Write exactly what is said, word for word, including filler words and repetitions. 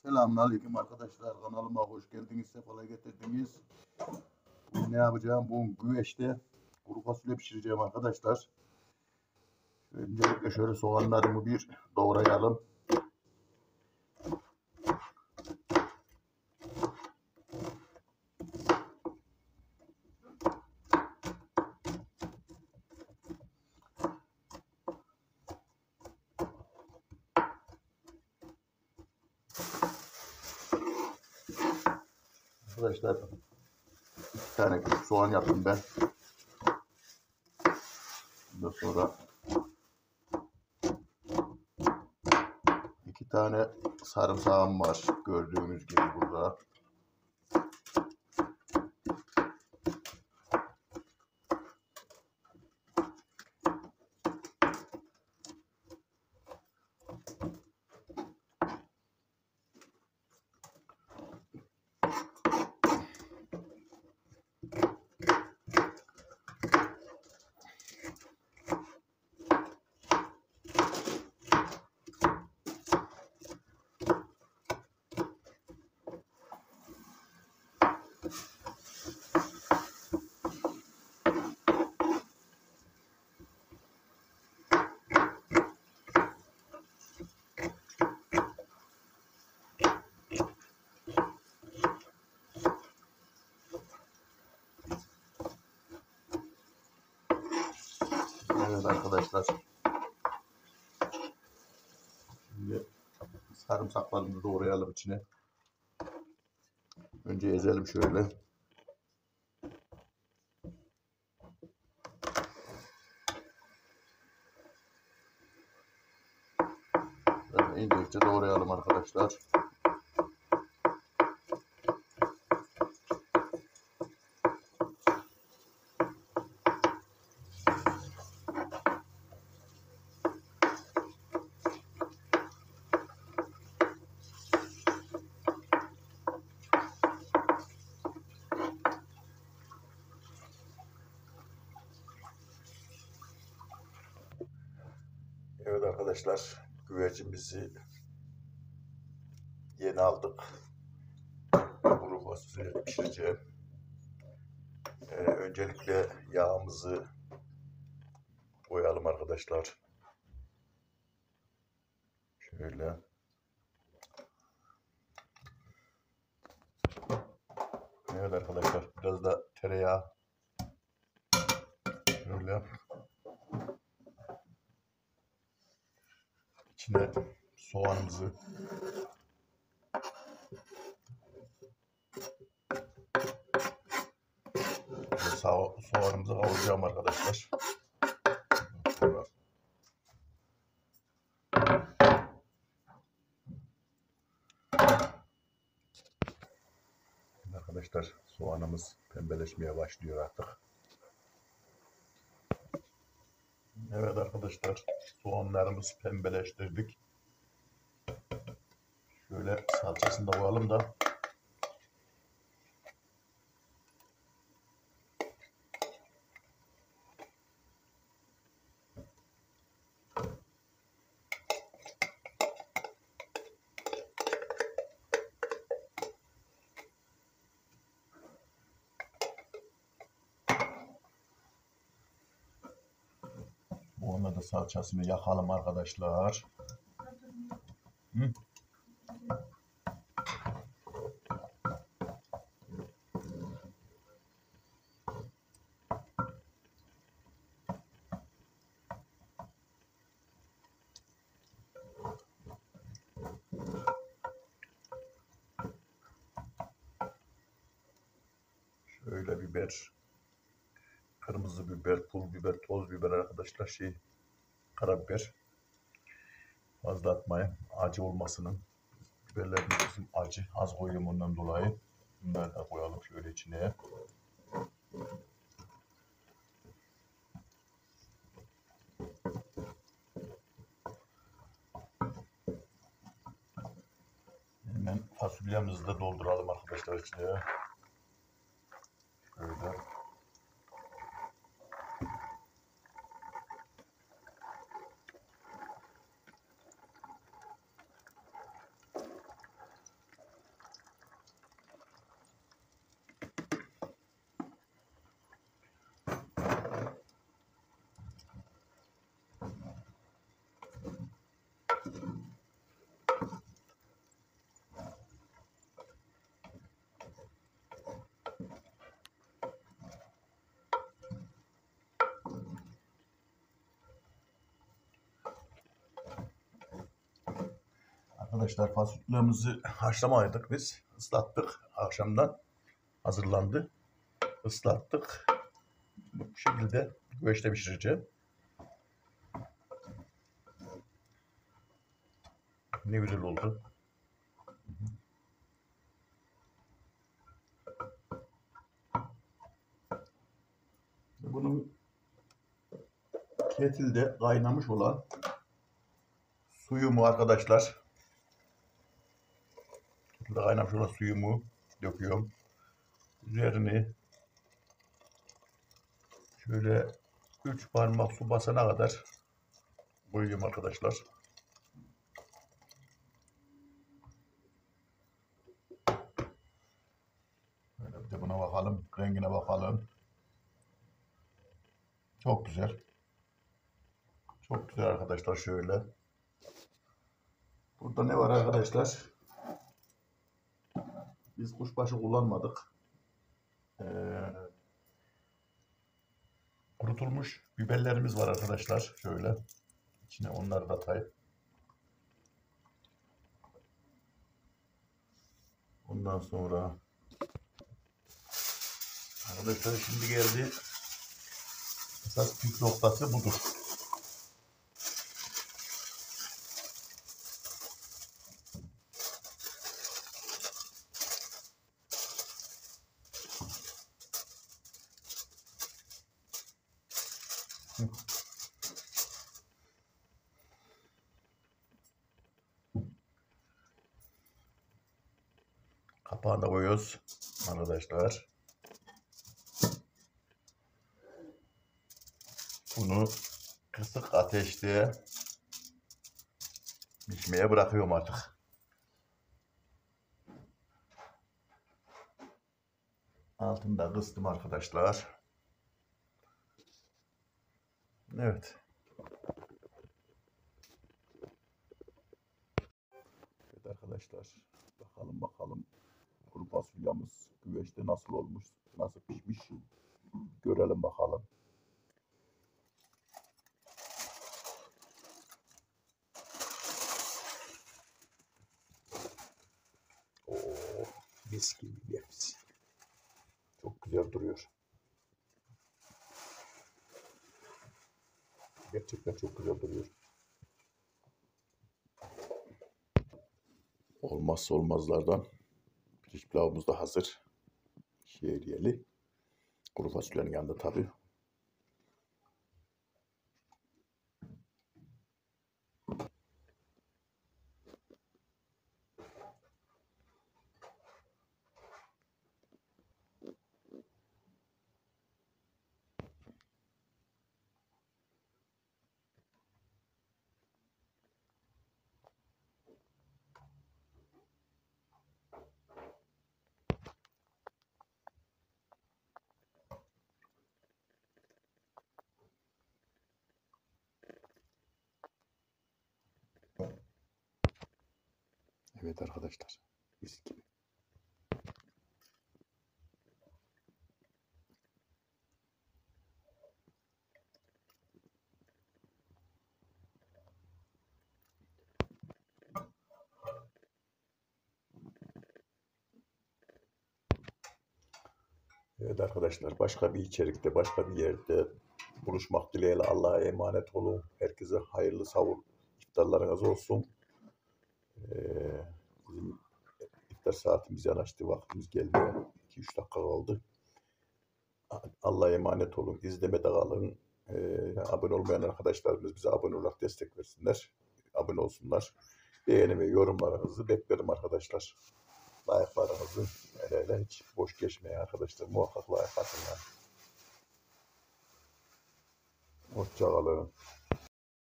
Selamünaleyküm arkadaşlar. Kanalıma hoş geldiniz, sefalar getirdiniz. Bugün ne yapacağım? Bugün güveçte kuru fasulye pişireceğim arkadaşlar. Öncelikle şöyle soğanlarımı bir doğrayalım. Arkadaşlar iki tane küçük soğan yaptım ben. Ondan sonra iki tane sarımsağım var. Gördüğünüz gibi burada. Evet arkadaşlar. Şimdi sarımsaklarımızı doğrayalım içine. Önce ezelim şöyle. Böyle ince doğrayalım arkadaşlar. Evet arkadaşlar, güvecimizi yeni aldık. Kuru fasulye pişireceğim. Ee, öncelikle yağımızı koyalım arkadaşlar. Şöyle. Evet arkadaşlar, biraz da tereyağı. Şöyle. İçine soğanımızı. Soğanımızı kavuracağım arkadaşlar. Arkadaşlar soğanımız pembeleşmeye başlıyor artık. Evet arkadaşlar, soğanlarımızı pembeleştirdik. Şöyle salçasını da koyalım da. Onunla da salçasını yakalım arkadaşlar. Hı? Şöyle biber, kırmızı biber, pul biber, toz biber arkadaşlar, şey karabiber. Fazla atmayın, acı olmasının. Biberlerimiz bizim acı, az koyuyorum ondan dolayı. Bunları da koyalım şöyle içine. Hemen fasulyemizi de dolduralım arkadaşlar içine. Şöyle. Arkadaşlar fasulyemizi haşlamaydık biz. Islattık. Akşamdan hazırlandı. Islattık. Bu şekilde güveçte pişireceğim. Ne güzel oldu. Bunun ketilde kaynamış olan suyumu arkadaşlar. Ketilde kaynamış olan suyumu döküyorum. Üzerini şöyle üç parmak su basana kadar koyuyorum arkadaşlar. Böyle bir de buna bakalım. Rengine bakalım. Çok güzel. Çok güzel arkadaşlar şöyle. Burada ne var arkadaşlar? Biz kuşbaşı kullanmadık. Ee, kurutulmuş biberlerimiz var arkadaşlar. Şöyle. İçine onları da atayım. Ondan sonra arkadaşlar şimdi geldi. Esas püf noktası budur. Kapağını da koyuyoruz arkadaşlar. Bunu kısık ateşte pişmeye bırakıyorum artık. Altını da kıstım arkadaşlar. Evet. Evet arkadaşlar. Bakalım bakalım. Kuru fasulyemiz güveçte nasıl olmuş? Nasıl pişmiş? Görelim bakalım. Oo, mis gibi nefis. Çok güzel duruyor. Gerçekten çok güzel duruyor. Olmazsa olmazlardan pirinç pilavımız da hazır. Şehriyeli. Kuru fasulyenin yanında tabii. Evet arkadaşlar. Mis gibi. Evet arkadaşlar, başka bir içerikte, başka bir yerde buluşmak dileğiyle Allah'a emanet olun. Herkese hayırlı sahur iftarlarınız olsun. Ee, bizim iftar saatimiz yanaştı, vaktimiz geldi. iki üç dakika kaldı. Allah'a emanet olun, izlemede kalın. Ee, abone olmayan arkadaşlarımız bize abone olarak destek versinler. Abone olsunlar. Beğeni ve yorumlarınızı beklerim arkadaşlar. Like'larınızı hele hele hiç boş geçmeyin arkadaşlar. Muhakkak like atın yani. Hoşça kalın.